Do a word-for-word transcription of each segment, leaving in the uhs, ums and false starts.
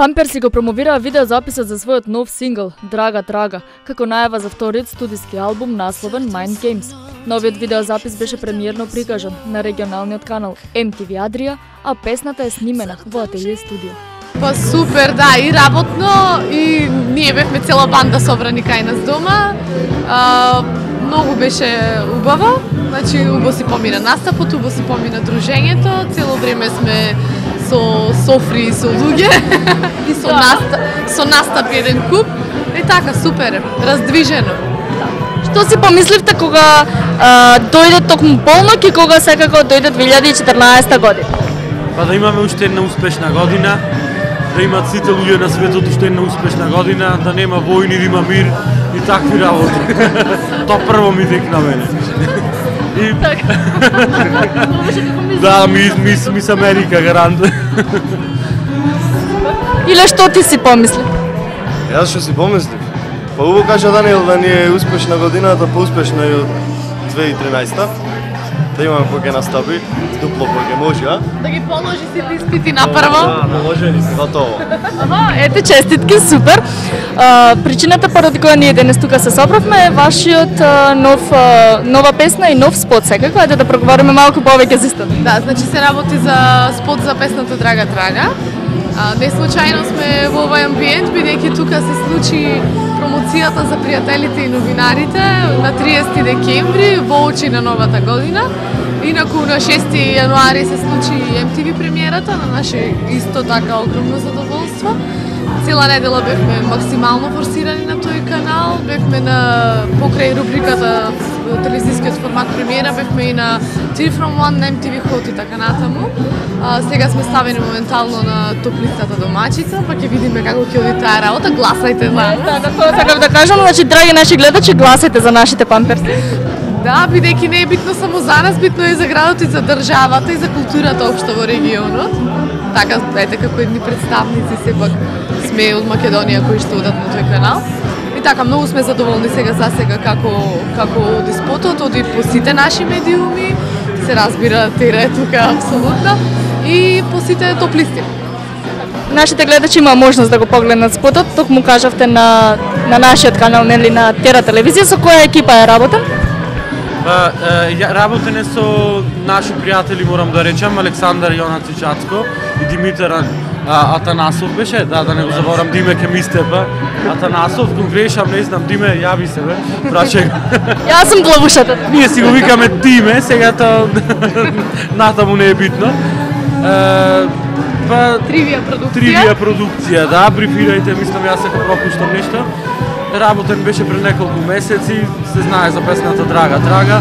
Pampersi го промовираа видеозаписот за својот нов сингл Драга Драга, како најава за вториот студиски албум насловен Mind Games. Новиот видеозапис беше премиерно прикажан на регионалниот канал Ем Ти Ви Адрија, а песната е снимена во ателие студио. Па супер, да, и работно, и ние бевме цела банда собрани кај нас дома. А, многу беше убаво, значи убаво си помина настапот, убаво си помина дружењето, цело време сме со софри и со луѓе и со, да. наста, со настап еден куп. И така, супер, раздвижено. Што си помисливте кога а, дојде токму полнок и кога секако дојде две илјади и четрнаесета година? Па да имаме уште една успешна година, да имат сите луѓе на светот уште една успешна година, да нема војни, да има мир и такви работи. Тоа прво ми текна мене. И... да, мис, мис, мис Америка, гарант. Иле што ти си помисли? Јас што си помислив? Па убаво кажа Даниел да ни е успешна годината, поуспешна и од две илјади и тринаесета. Да имаме поќе настапи, дупло поќе може, а? Да ги положи сите испити напрво. Да, положени се, готово. Ама, ете, честитки, супер. А, причината поради која ние денес тука се собравме е вашиот а, нов, а, нова песна и нов спот секако. Ајде да проговориме малку повеќе за истото. Да, значи се работи за спот за песната Драга Драга. А, не случајно сме во овој амбиент, бидејќи тука се случи промоцијата за пријателите и новинарите на триесети декември во очи на новата година. Инаку на шести јануари се случи Ем Ти Ви премиерата, на наше исто така огромно задоволство. Цела недела бевме максимално форсирани на тој канал, бевме на покрај рубриката телевизискиот формат премиера, бевме и на три from one на Ем Ти Ви Hot и така натаму. А, сега сме ставени моментално на топ листата домачица, па ќе видиме како ќе оди таа работа. Гласајте за нас. Да, да, тоа сакав да кажам, значи драги наши гледачи, гласајте за нашите памперси. Да, бидејќи не е битно само за нас, битно е за градот и за државата и за културата општо во регионот. Така, ете, како едни представници сепак сме од Македонија кои што одат на тој канал. И така, многу сме задоволни сега за сега како, како оди спотот, оди по сите наши медиуми, се разбира, тера е тука апсолутно, и по сите топ листи. Нашите гледачи има можност да го погледнат спотот, токму кажавте на, на нашиот канал, нели, на Тера телевизија, со која екипа е работен? Па, е, работене со наши пријатели, морам да речем, Александар Јонаци Чацко и Димитар а, Атанасов беше, да, да не го заборам, Диме ке ми степа, Атанасов, грешам, не знам, Диме, јави се, бе, прачек. Јас сум главушата. Ние си го викаме Диме, сега тоа натаму не е битно. Е, па, Тривија продукција. Тривија продукција, да, брифирајте, мислам, јас ако пропуштам нешто. Работен беше пред неколку месеци, се знае за песната Драга Драга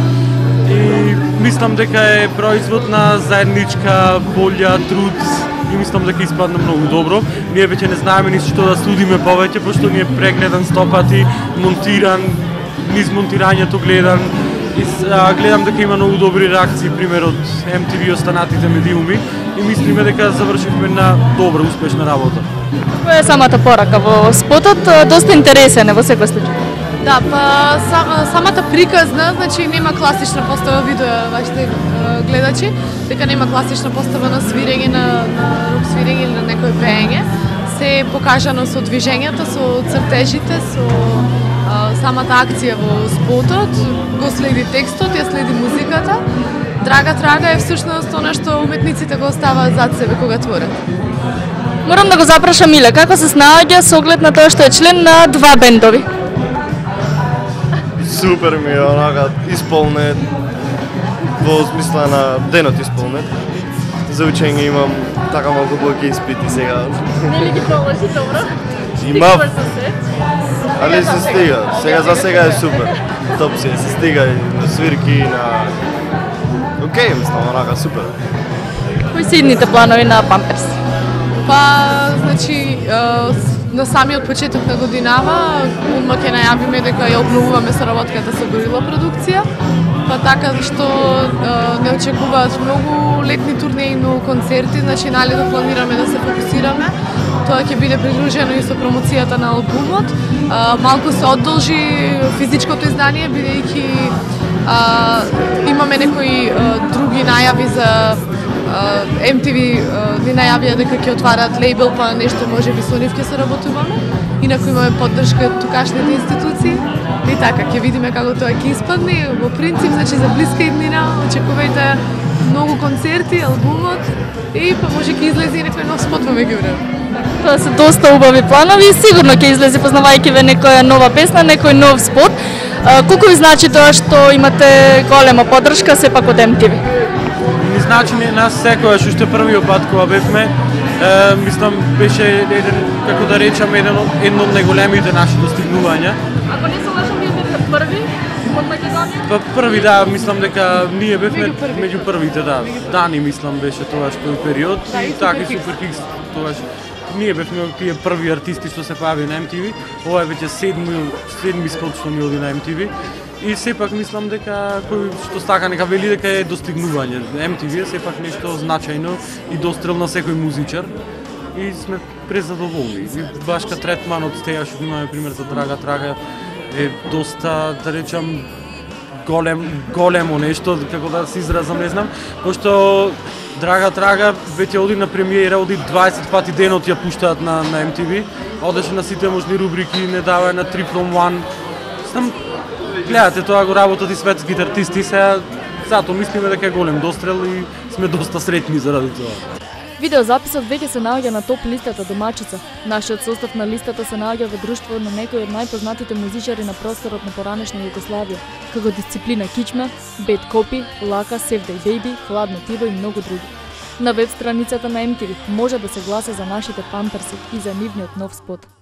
и мислам дека е производ на заедничка волја, труд и мислам дека испадна многу добро. Ние веќе не знаеме ни што да судиме повеќе, пошто ни е прегледан сто пати, монтиран, низ монтирањето гледан и а, гледам дека има многу добри реакции, пример од Ем Ти Ви и останатите медиуми и мислиме дека завршивме на добра, успешна работа. Која е самата порака во спотот? Доста интересен е во секој случај. Да, па сам, самата приказна, значи нема класична постава, видео вашите гледачи, дека нема класична постава на свирење, на, на рук свирење или на некој пеење. Се е покажано со движењата, со цртежите, со а, самата акција во спотот, го следи текстот, ја следи музиката. Драга Драга е всушност она што уметниците го оставаат зад себе кога творат. Морам да го запрашам Миле, како се снаоѓа со оглед на тоа што е член на два бендови? Супер ми е, онака, исполнет, во смисла на денот исполнет. За учење имам така малку поќе испити сега. Нели ги положи добро? Имав, али се стига, сега за сега е супер. Топ си е, се стига и на свирки, на... Океј, мислам, онака, супер. Кои се идните планови на Памперс? Па, значи, на самиот почеток на годинава, одма ќе најавиме дека ја обновуваме соработката со Горила продукција, па така што не очекуваат многу летни турнеи, но концерти, значи на лето планираме да се фокусираме. Тоа ќе биде придружено и со промоцијата на албумот. Малку се одолжи физичкото издание, бидејќи имаме некои други најави за Ем Ти Ви ни најавија дека ќе отварат лейбл, па нешто можеби со нив ќе се работуваме. Инаку имаме поддршка од тукашните институции. И така, ќе видиме како тоа ќе испадне. Во принцип, значи за блиска иднина очекувајте многу концерти, албумот и па може ќе излезе и некој нов спот во меѓувреме. Тоа се доста убави планови и сигурно ќе излезе познавајќи ве некоја нова песна, некој нов спот. Колку ви значи тоа што имате голема поддршка сепак од Ем Ти Ви? Ни значи не нас секојаш уште првиот пат кога бевме, е, мислам беше еден, како да речам, еден од едно од најголемите наши достигнувања. Ако не се лажам, вие бевте први од Македонија? Па први, да, мислам дека ние бевме Меѓу првите. меѓу првите, да. Дани мислам беше тоаш тој период Да, и и така и Супер Супер Хикс тоаш. Ние бевме тие први артисти што се појави на Ем Ти Ви. Ова е веќе седми седми спот што ми оди на Ем Ти Ви. И сепак мислам дека кој што стака нека вели дека е достигнување. Ем Ти Ви е сепак нешто значајно и дострел на секој музичар. И сме презадоволни. И баш ка третманот стеја што имаме пример за Драга Трага е доста, да речам, голем големо нешто, како да се изразам, не знам, пошто Драга Трага веќе оди на премиера, оди дваесет пати денот ја пуштаат на на Ем Ти Ви. Одеше на сите можни рубрики, не дава на три from one. Знам, гледате тоа го работат и светските артисти, сега затоа мислиме дека е голем дострел и сме доста сретни заради тоа. Видеозаписот веќе се наоѓа на топ листата домачица. Нашиот состав на листата се наоѓа во друштво на некои од најпознатите музичари на просторот на поранешна Југославија, како Дисциплина Кичма, Бед Копи, Лака, Save Day Baby, Хладно пиво и многу други. На веб страницата на Ем Ти Ви може да се гласа за нашите памперси и за нивниот нов спот.